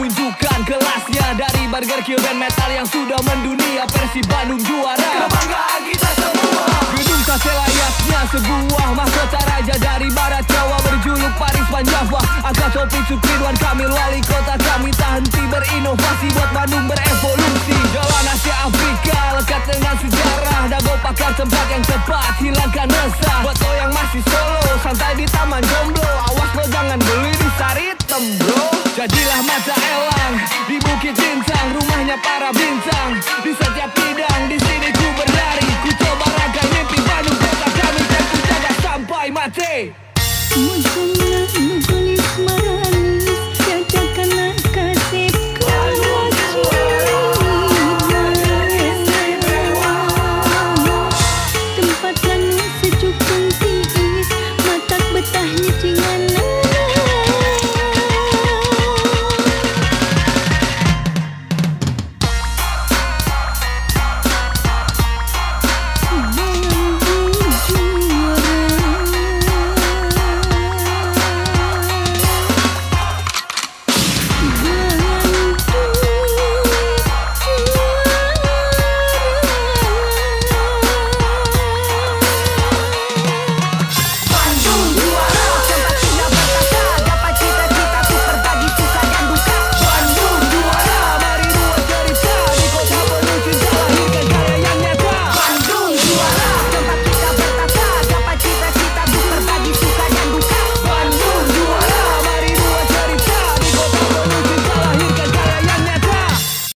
menunjukkan kelasnya. Dari Burger Kill band metal yang sudah mendunia, Persib Bandung juara, kebanggaan kita semua. Gedung Sase layaknya sebuah mahkota raja dari barat Jawa, berjuluk Paris Panjava. Angkat topi Sukridwan Kamil, wali kota kami tak henti berinovasi buat Bandung berevolusi. Jalan Asia Afrika lekat dengan sejarah, Dago pakar tempat yang tepat, hilangkan resah. Buat lo yang masih solo, santai di taman jomblo, awas lo jangan beli di Saritem bro. Jadilah mata elang di Bukit Bintang, rumahnya para bintang.